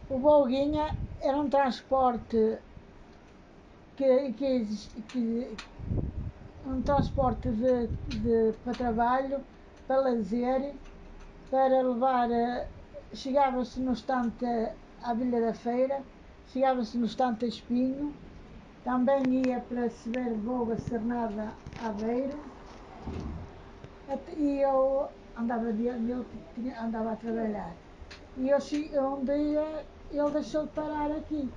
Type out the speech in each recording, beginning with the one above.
O Boguinha era um transporte um transporte para trabalho, para lazer, para levar, chegava-se no estante à Vila da Feira, chegava-se no estante a Espinho, também ia para Severo de Voga, Cernada, Aveiro, e eu andava nele, andava a trabalhar. E um dia ele deixou de parar aqui.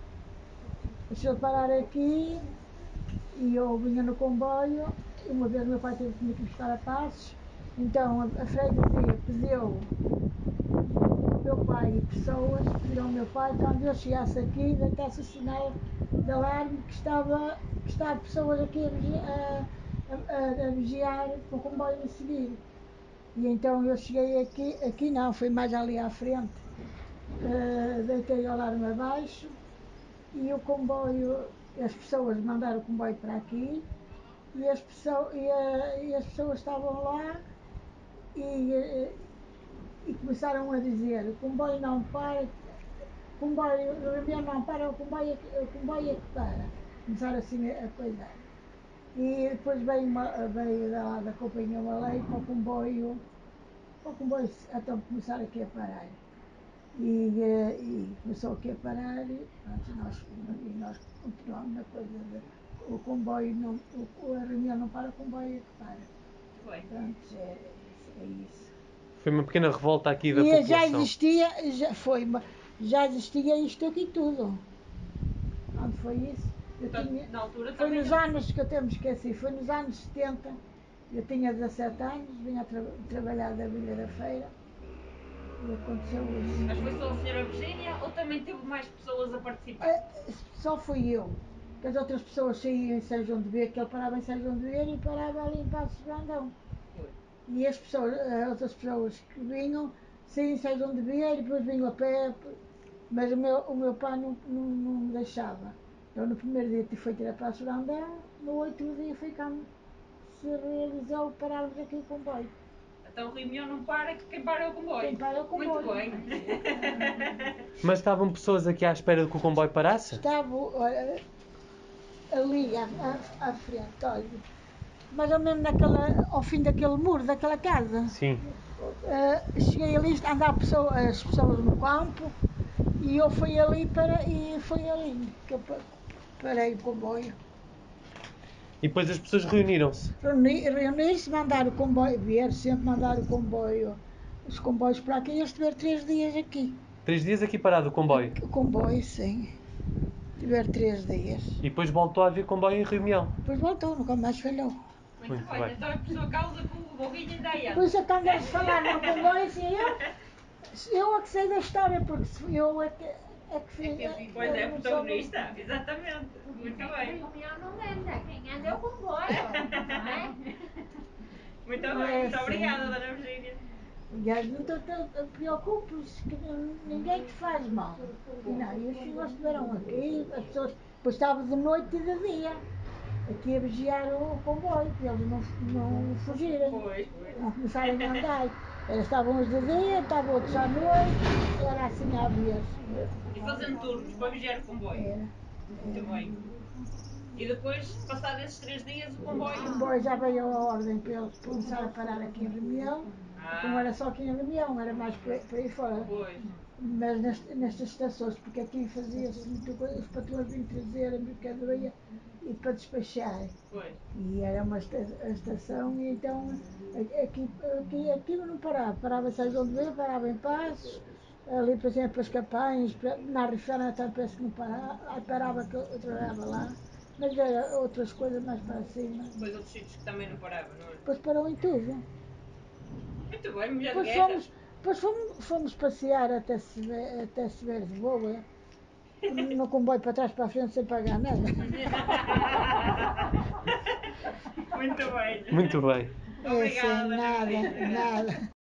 E eu vinha no comboio, e uma vez meu pai tinha que buscar a Passos, então a freguesia pediu ao meu pai e pessoas, pediram ao meu pai, quando eu chegasse aqui, deitasse o sinal de alarme que estava pessoas aqui a vigiar para o comboio me seguir. E então eu cheguei aqui não, foi mais ali à frente, deitei o alarme abaixo e o comboio, as pessoas mandaram o comboio para aqui e as pessoas estavam lá e começaram a dizer: o comboio não para, o comboio não para, o comboio é que para. Começaram assim a coisar. E depois veio da companhia uma lei para o comboio então começar aqui a parar. E começou aqui a parar e nós continuamos na coisa o comboio, a reunião não para, o comboio é que para. Pronto, é isso. Foi uma pequena revolta aqui da população. Já existia isto aqui tudo. Onde foi isso? Na altura foi nos anos que eu tenho esquecido, foi nos anos 70. Eu tinha 17 anos, vinha trabalhar da Vila da Feira e aconteceu isso. Mas foi só a senhora Virgínia ou também teve mais pessoas a participar? Só fui eu. Que as outras pessoas saíam em São João de Ver, que ele parava em São João de Ver e parava ali em Passos de Brandão. E as outras pessoas que vinham, saíam em São João de Ver e depois vinham a pé, mas o meu pai não me deixava. Eu no primeiro dia fui tirar Passos de Brandão, no outro dia foi quando se realizou pararmos aqui o comboio. Então o reunião não para, quem para é o comboio. Quem para é o comboio. Muito bem. Mas estavam pessoas aqui à espera de que o comboio parasse? Estavam ali à frente, olha, mais ou menos ao fim daquele muro, daquela casa. Sim. Cheguei ali, andavam as pessoas no campo e eu fui ali que eu parei o comboio. E depois as pessoas reuniram-se? Reunir-se, mandar o comboio, sempre mandar o comboio, os comboios para aqui, e estiver 3 dias aqui. 3 dias aqui parado o comboio? O comboio, sim. Tiver 3 dias. E depois voltou a haver comboio em Reunião? Depois voltou, nunca mais falhou. Muito bem. Então é por sua causa que o Boguinho ainda anda. Por isso quando eles falaram no comboio, assim, eu é que sei da história, porque eu é que fiz. Pois é, protagonista, exatamente. Muito bem. Reunião não anda, quem anda é o comboio, não é? Muito bem, muito obrigada, Dona Virgínia. Não te preocupes, que ninguém te faz mal. Não, e os senhores estiveram aqui, as pessoas, depois estava de noite e de dia, aqui a vigiar o comboio, para eles não fugirem, não começarem a andar. Estavam uns de dia, estavam outros à noite, era assim à vez. E fazendo turnos para vigiar o comboio? Era. Muito bem. E depois, passados esses 3 dias, o comboio? O comboio já veio a ordem para eles começar a parar aqui em Reunião. Não era só aqui em Reunião, era mais por aí fora. Pois. Mas nestas estações, porque aqui fazia-se muita coisa, os patrões vinham trazer a mercadoria e para despachar. Pois. E era uma estação, e então aqui não parava. Parava em São João de Ver, parava em Passos, ali, por exemplo, as Capães, na Rifana até parece que não parava, parava que eu trabalhava lá. Mas era outras coisas mais para cima. Depois outros sítios que também não paravam, não é? Depois parou em tudo. Muito bem, mulher de Depois guerra. fomos passear até Severo de Voga, no comboio para trás para a frente sem pagar nada. Muito bem. Muito bem. Obrigada, Nada.